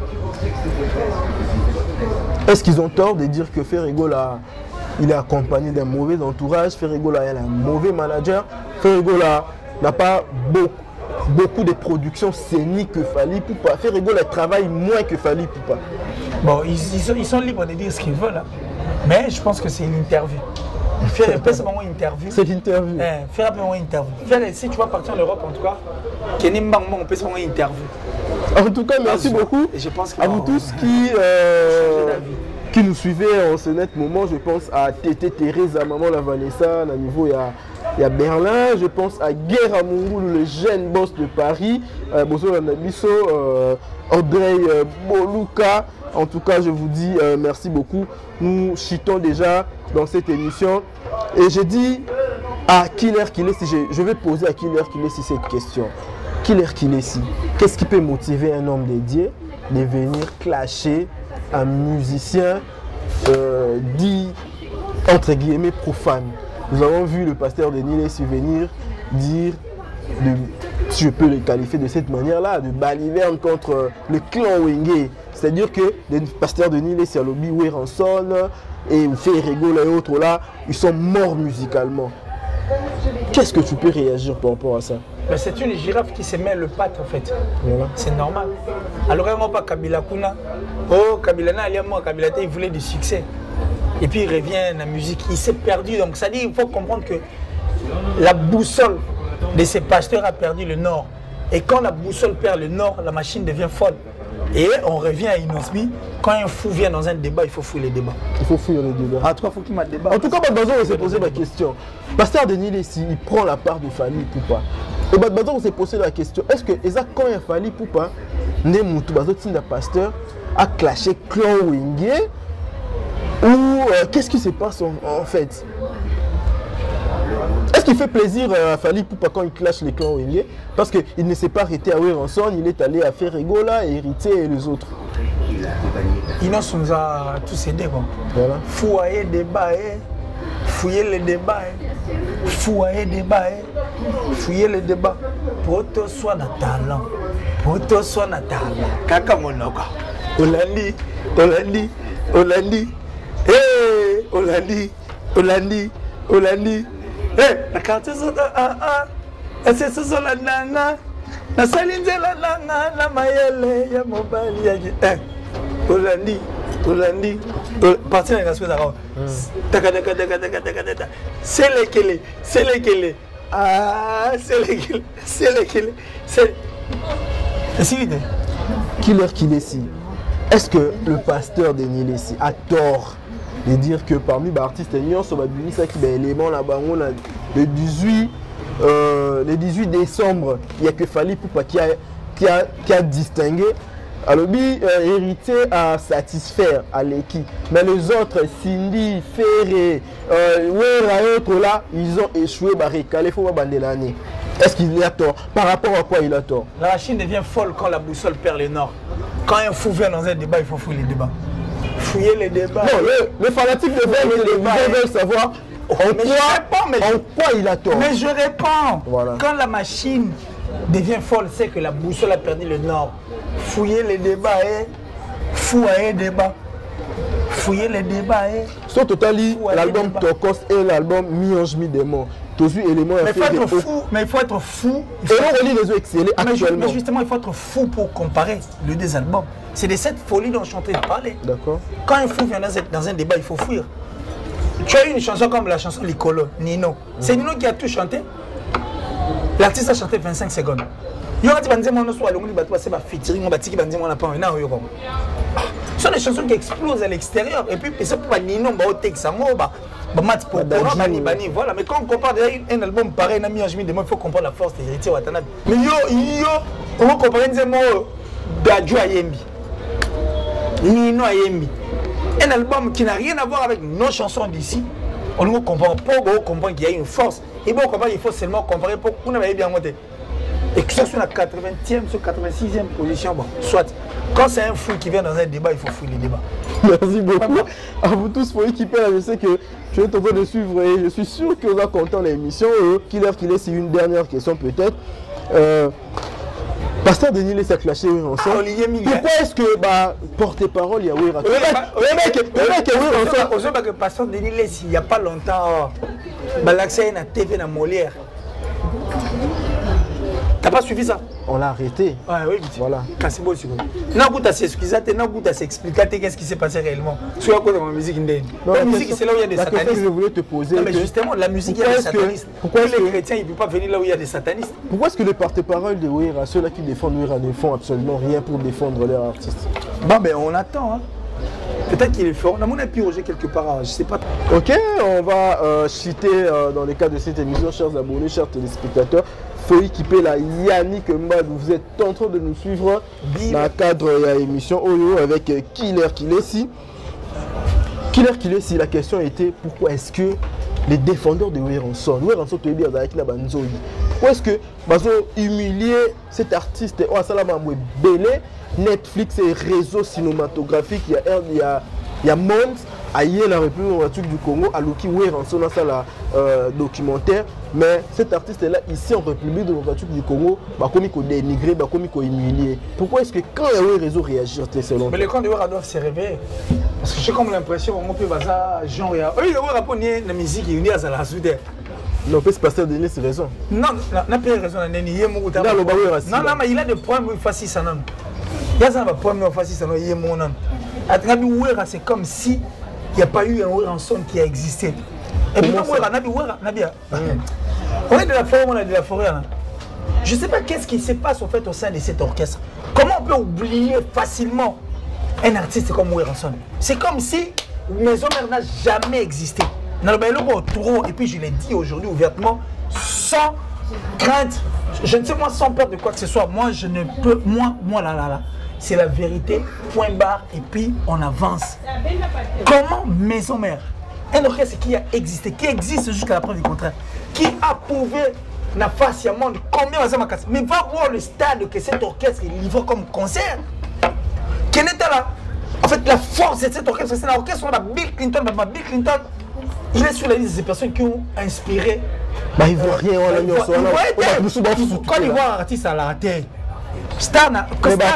Est-ce qu'ils ont tort de dire que Ferrego là, il est accompagné d'un mauvais entourage, Ferrego là, il a un mauvais manager, Ferrego là n'a pas beaucoup de productions scéniques que Fally Ipupa. Ferrego là travaille moins que Fally Ipupa. Bon, ils sont libres de dire ce qu'ils veulent, hein. Mais je pense que c'est une interview. Faire une interview. C'est l'interview. Faire une interview. Si tu vas partir en Europe en tout cas, on peut faire une interview. En tout cas, merci beaucoup et je pense à vous tous qui nous suivez en ce net moment. Je pense à Tété Thérèse, à Maman la Vanessa, à niveau il y a Berlin. Je pense à Guerre Amourou, le jeune boss de Paris, Bozo Lanabiso, Audrey Boluka. En tout cas, je vous dis merci beaucoup. Nous chitons déjà dans cette émission. Et je dis à Killer Kilesi, je vais poser à Killer Kilesi cette question. Killer Kilesi, qu'est-ce qui peut motiver un homme dédié de venir clasher un musicien dit entre guillemets profane? Nous avons vu le pasteur de Nilesi venir dire, si je peux le qualifier de cette manière-là, de baliverne contre le clan Wenge. C'est-à-dire que les pasteurs de Nilesi, Alobi, Weranson et Ferrego et autres là, ils sont morts musicalement. Qu'est-ce que tu peux réagir par rapport à ça? C'est une girafe qui se met le patte en fait. Voilà. C'est normal. Alors, il n'y a pas Kabila Kuna. Oh, Kabila, il voulait du succès. Et puis il revient à la musique. Il s'est perdu. Donc ça dit, il faut comprendre que la boussole de ces pasteurs a perdu le nord. Et quand la boussole perd le nord, la machine devient folle. Et on revient à Inosmi. Quand un fou vient dans un débat, il faut fouiller les débats. Il faut fouiller les débats. En tout cas, il faut qu'il m'a débat. En tout cas, on s'est posé la question. Pasteur Denis Lessi, il prend la part de Fally Ipupa. Et on s'est posé la question. Est-ce que quand il y a Fally Ipupa, Nemoutou, le pasteur, a clashé clan Wenge? Ou qu'est-ce qui se passe en fait? Est-ce qu'il fait plaisir à Fally Ipupa quand il clash les clans Wenge? Parce qu'il ne s'est pas arrêté à Weranson, il est allé à Ferrego là, Héritier et les autres. Inos nous a tous aidés. Voilà. Fouiller débat, fouiller les débats, fouiller débat, fouiller les débats. Pour toi, soit na talent. Pour toi, soit na talent. Kaka monoka. Olandi, Olandi, Olandi. Hey, Olandi, Olandi, Olandi. Hey, la carte est c'est ça la nanga. Na salinze la nanga, la mayele ya mobali ya gita. Olandi, Olandi. Parti dans la suite d'arrêt. Taka. C'est lesquels. Ah, c'est lesquels. C'est. Killer Kilesi. Est-ce que le pasteur de Nilesi a tort de dire que parmi les artistes qui ont élément là-bas, le 18 décembre, il n'y a que Fally Ipupa qui a distingué. Alors, héritier à satisfaire à l'équipe. Mais les autres, Cindy, Ferré, Wera et autres là, ils ont échoué, il faut pas l'année. Est-ce qu'il a tort? Par rapport à quoi il a tort? La machine devient folle quand la boussole perd le nord. Quand un fou vient dans un débat, il faut fouiller les débats. Fouiller les débats. Non, le fanatique de veulent savoir en quoi il a tort. Mais je réponds. Voilà. Quand la machine devient folle, c'est que la boussole a perdu le nord. Fouiller les débats, fouiller les débats. Fouiller les débats, Sur total, l'album Tokos et l'album Mi-Ange Mi-Démon. Mais il faut être fou. Actuellement. Mais justement, il faut être fou pour comparer les deux albums. C'est de cette folie dont je suis en train de parler. D'accord. Quand un fou vient dans un débat, il faut fuir. Tu as eu une chanson comme la chanson Licolo, Nino. C'est Nino qui a tout chanté. L'artiste a chanté 25 secondes. Il y aura des ce sont des chansons qui explosent à l'extérieur. Et puis, c'est pour Nino, voilà. Mais quand on compare un album pareil, il faut comprendre la force des héritiers Watanabe. Mais on va comparer un mot d'Adjo Ayembi. Nino Ayembi. Un album qui n'a rien à voir avec nos chansons d'ici. On ne comprend pas, on comprend qu'il y a une force. Et bon, il faut seulement comparer pour qu'on avait bien monté. Et que ce soit la 80e, sur 86e position, bon, soit. Quand c'est un fou qui vient dans un débat, il faut fouiller les débats. Merci beaucoup. À vous tous pour équiper, je sais que tu es en train de suivre et je suis sûr que vous êtes content de l'émission. Killer, c'est une dernière question peut-être. Pasteur Denis s'est clashé ensemble. Pourquoi est-ce que porte-parole, il y a Wira? Le pasteur Denis, il n'y a pas longtemps, l'accès à la TV dans Molière. T'as pas suivi ça? On l'a arrêté. Ouais, oui, voilà. C'est beau, c'est bon. Non, vous t'as s'excuser, non, vous t'as s'expliquer qu'est-ce qui s'est passé réellement. Sur quoi dans la musique indienne. La musique, c'est là où il y a des satanistes. Que je voulais te poser. Non, mais justement, la musique, il y a des satanistes. Pourquoi les chrétiens, ils ne peuvent pas venir là où il y a des satanistes? Pourquoi est-ce que les porte-parole de Wira, ceux-là qui défendent Wira, ne font absolument rien pour défendre leur artiste? Bon, ben on attend. Hein. Peut-être qu'il est fort. On a pirogé quelque part, je sais pas. Ok, on va citer dans le cadre de cette émission, chers abonnés, chers téléspectateurs. Faut équiper la Yannick Mbad. Vous êtes en train de nous suivre dans le cadre de l'émission Oyo avec Killer Kilesi. Killer, si la question était pourquoi est-ce que les défendeurs de Weranson, tu veux dire avec la Banzoi, pourquoi est-ce que ils ont humilié cet artiste au Salama Belé, Netflix et réseaux cinématographiques, il y a Monde, ailleurs la République du Congo, à Luki Weranson dans ça documentaire, mais cet artiste-là ici en République démocratique du Congo, comme il dénigré, comme il humilié. Pourquoi est-ce que quand il y a un réseau réagir selon? Mais les camps de Wera doivent se réveiller. Parce que j'ai comme l'impression qu'on peut baser genre oui le Wera pour nier la musique il y a la soudée. Non, peut se passer donner ses raisons. Non, n'a pas raison de nier mon non, mais il a des problèmes facile ça non. Il y a des problèmes facile ça non, il y a mon nom. Wera c'est comme si il n'y a pas eu un Weranson qui a existé. Et puis Wera on est de la forêt, on est de la forêt. Je ne sais pas qu'est-ce qui se passe en fait au sein de cet orchestre. Comment on peut oublier facilement un artiste comme Weranson? C'est comme si Maison Mère n'a jamais existé. Et puis je l'ai dit aujourd'hui ouvertement, sans crainte, je ne sais moi sans peur de quoi que ce soit. Moi je ne peux, moi là. C'est la vérité, point barre, et puis on avance. Comment Maison Mère, un orchestre qui a existé, qui existe jusqu'à la preuve du contraire, qui a prouvé la face à monde, combien on a cassé. Mais va voir le stade que cet orchestre livre comme concert. Quel était là? En fait, la force de cet orchestre, c'est l'orchestre de Bill Clinton. Bill Clinton, il est sur la liste des personnes qui ont inspiré. Il voit rien, quand il voit un artiste à la tête, Star n'a pas de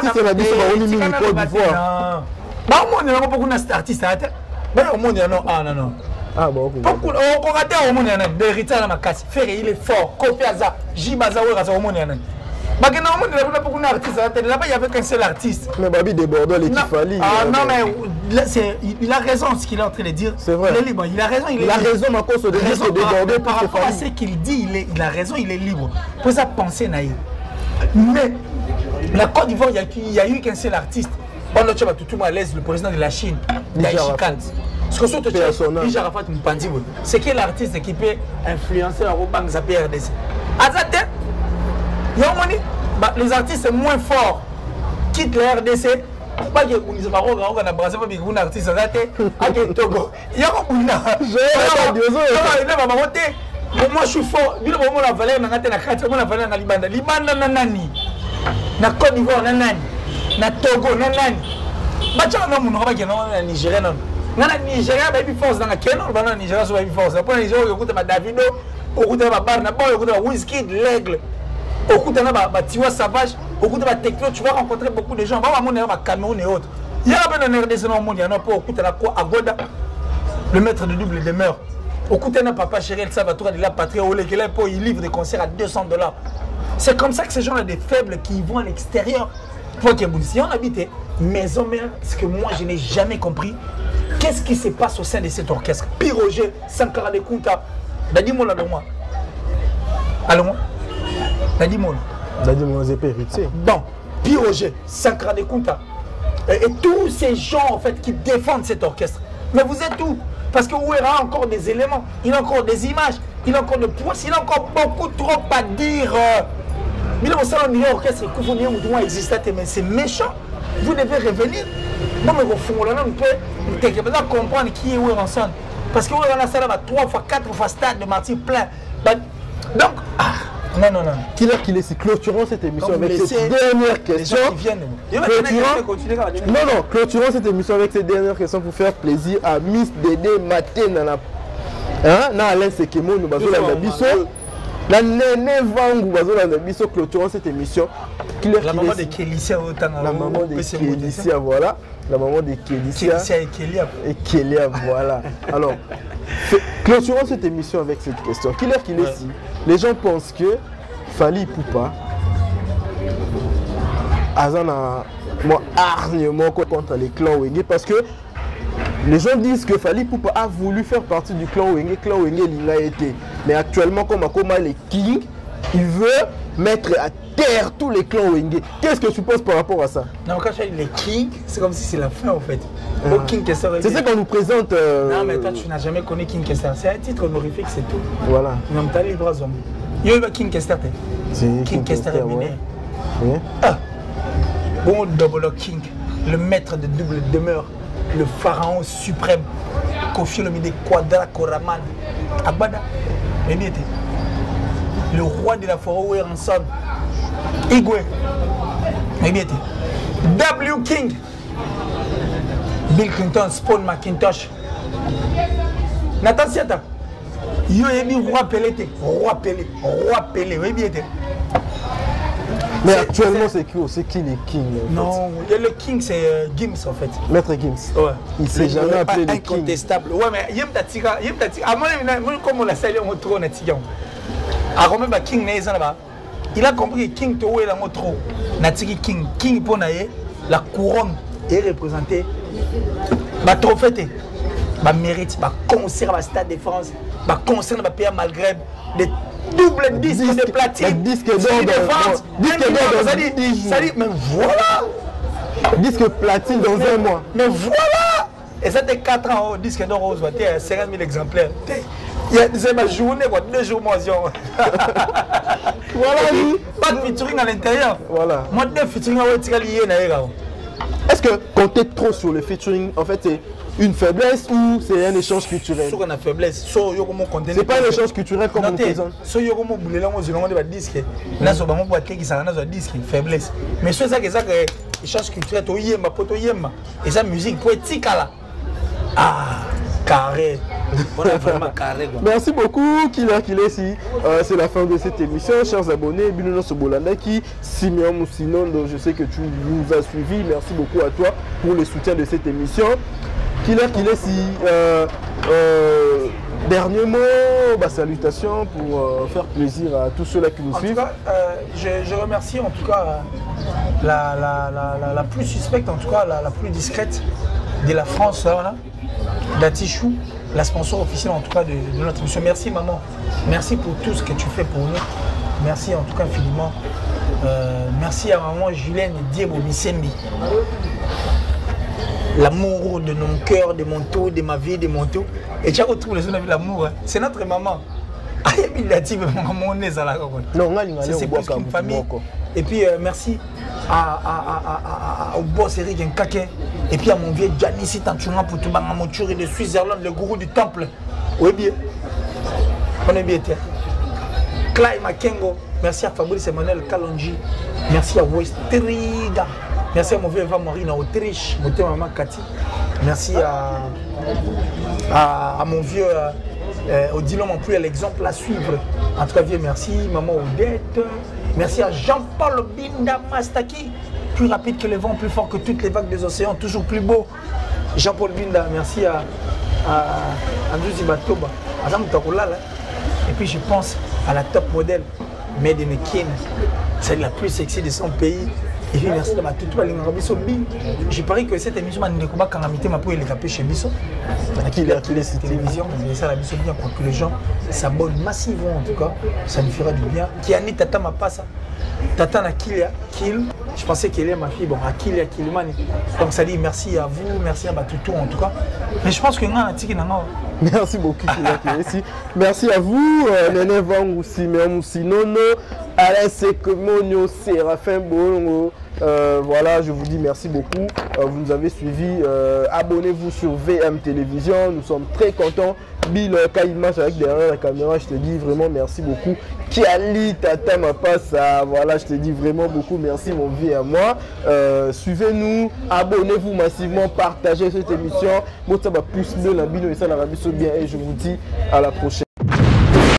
artiste à la tête. Non. Ah bon, on regarde au monde Berita na makasi. Ferré il est fort. Kofi Aza, Jibaza Wera au monde yana. Bagena au monde là beaucoup d'artistes là-bas il y avait qu'un seul artiste. Mais Babi débordant les Kifali. Ah non mais il a raison ce qu'il est en train de dire. C'est vrai. Il est libre, il a raison, il a raison ma cause de déborder par rapport à ce qu'il dit, il a raison, il est libre. Pour ça penser naïf. Mais la Côte d'Ivoire il y a eu qu'un seul artiste. On a tout à l'aise le président de la Chine, Daichi Kant. Ce que c'est qui l'artiste qui peut influencer la banque de PRDC. Les artistes moins forts quittent la RDC. Pas que vous ne pas brasser un artiste Togo. Il y a moi je suis fort. La valeur na Libanda nani. Na Côte d'Ivoire nani. Na Togo nani. Bacha na mun roba na Nigeria non. Na Nigeria baby force na Kenya na Nigeria so baby force. Pour Nigeria okuta ba Davido, okuta ba Barna Boy, okuta ba Wizkid, l'Aigle. Okuta na ba Tiwa Savage, okuta ba Techno, tu vas rencontrer beaucoup de gens. Va mon ba Cameroun et autres. Il y a ben un RDC dans le monde, il y en a pas okuta la quoi Agoda. Le maître de double demeure. Okuta na papa Chéri Salvatore de la patrie au Lekele pour il livre des concerts à $200. C'est comme ça que ces gens-là des faibles qui vont à l'extérieur. Si on habitait Maison Mère, ce que moi je n'ai jamais compris, qu'est-ce qui se passe au sein de cet orchestre? Piroger, Sankara de Kunta, Dadimola de moi. Allons-moi. Dadimola. Dadimola, c'est héritier. Bon, Piroger, Sankara de Kunta. Et tous ces gens en fait qui défendent cet orchestre. Mais vous êtes où? Parce que Wera a encore des éléments, il a encore des images, il a encore de poids, il a encore beaucoup trop à dire. Mais au salon de l'orchestre, mais c'est méchant. Vous devez revenir. Moi, mais on peut comprendre qui est Weranson. Parce que Wera a 3 fois, 4 fois stade de Martyr plein. Donc, Non. Killer Kilesi, clôturons cette émission avec cette dernière question. Clôturons cette émission avec cette dernière question pour faire plaisir à Miss Dédé Matenana. Na Alain Sekemo, nous basons la biso. La Néné Vangou, basons la biso, clôturons cette émission. La maman de Kélissia, la maman de Kélissia, voilà. La maman de Kélissia. Et Kélia, voilà. Alors, clôturons cette émission avec cette question. Killer Kilesi, les gens pensent que Fally Ipupa a hargnement contre les clans Wenge parce que les gens disent que Fally Ipupa a voulu faire partie du clan Wenge il l'a été. Mais actuellement, comme Akoma les King, il veut mettre à terre tous les clans Wenge. Qu'est-ce que tu penses par rapport à ça? Non, quand je dis les King, c'est comme si c'est la fin en fait. C'est ça qu'on nous présente. Non, mais toi, tu n'as jamais connu King Kester. C'est un titre honorifique, c'est tout. Voilà. Non, mais t'as les bras hommes. Il y a King Kester. King Kester est venu. Bon, Double King, le maître de double demeure, le pharaon suprême, Kofi Olomide Quadra Koraman, Abada, le roi de la forêt ensemble, Igwe, W King, Bill Clinton, Spawn McIntosh, Nathan Siata, yo ebi roi Pelé, oui bien. Mais actuellement, c'est qui les Kings? Non, le King c'est Gims en fait. Maître Gims. Ouais. Il ne s'est jamais appelé le King. Incontestable. Ouais, mais Yem Tatika, à moi, comme on l'a salué, on trouve Natiga. À Romain King, il a compris que King Towe est dans notre trop. Natiki King. King pour naïe, la couronne est représentée. Ma trophée, ma mérite, ma concert, ma Stade de France, ma concert, ma pays Malgré. Double disque de platine, disque d'or ça dit, mais voilà, disque platine dans un mois. Mais voilà. Et ça fait 4 ans, disque d'or rose, 50 000 exemplaires. C'est ma journée, 2 jours moisson. Voilà, pas de featuring à l'intérieur. Voilà. Moi, 2 featuring à lié. Est-ce que compter trop sur le featuring, en fait, c'est une faiblesse ou c'est un échange culturel? C'est une faiblesse. C'est pas un échange culturel comme on présente. Si vous avez un disque, faiblesse. Mais c'est ça que échange culturel, et ça musique poétique là. Ah, carré. On a vraiment carré. Merci beaucoup, Killer Kilesi. C'est la fin de cette émission. Chers abonnés, Binuno Sobolandaki, Simeon Moussinon, dont je sais que tu nous as suivis. Merci beaucoup à toi pour le soutien de cette émission. Killer Kilesi, dernier mot, salutations pour faire plaisir à tous ceux-là qui nous suivent. En tout cas, je remercie en tout cas la plus suspecte, en tout cas la plus discrète de la France, Datichou, la sponsor officielle en tout cas de notre émission. Merci maman, merci pour tout ce que tu fais pour nous. Merci en tout cas infiniment. Merci à maman Julien Diebo Missembi. L'amour de mon cœur, de mon tout, de ma vie, de mon tout. Et tu as retrouvé l'amour. C'est notre maman. C'est plus qu'une famille. Et puis merci au boss Eric Nkake. Et puis à mon vieux Giannis Tanchunga pour tout le de Suisse-Irlande, le gourou du temple. Oui bien. On est bien. Clay Makengo. Merci à Fabrice Emmanuel Kalonji. Merci à Westriga. Merci à mon vieux Eva Marine en Autriche, mon maman Cathy. Merci à mon vieux Odilon, mon plus à l'exemple à suivre. En tout cas, vieux merci, maman Odette. Merci à Jean-Paul Binda Mastaki, plus rapide que le vent, plus fort que toutes les vagues des océans, toujours plus beau. Jean-Paul Binda, merci à Andrew Zibatoba. Et puis je pense à la top modèle, Made in Kenya, c'est la plus sexy de son pays. Et puis merci de tout le monde. J'ai parié que cette émission ne pas quand ma pour les taper chez Bisso. Qui est télévision, mais ça la Bisso bien pour que les gens s'abonnent massivement en tout cas. Ça nous fera du bien. Qui a ni Tata ma pas ça. Tata na Kilia, Kill. Je pensais qu'elle est ma fille. Bon, à Kilia, Kilmani. Donc ça dit merci à vous, merci à Batutu en tout cas. Mais je pense que merci beaucoup, merci à vous, Néné Vangou, Simeon Moussinono. Alain Sekemonio, Séraphin Bolongo. Voilà, je vous dis merci beaucoup. Vous nous avez suivis. Abonnez-vous sur VM Télévision. Nous sommes très contents. Bill Kaïmach avec derrière la caméra, je te dis vraiment merci beaucoup. Kiali Tata Mapassa, voilà, je te dis vraiment beaucoup merci mon vie à moi. Suivez-nous, abonnez-vous massivement, partagez cette émission. Moi, ça va pousse bien la bino et ça la rabisso bien et je vous dis à la prochaine.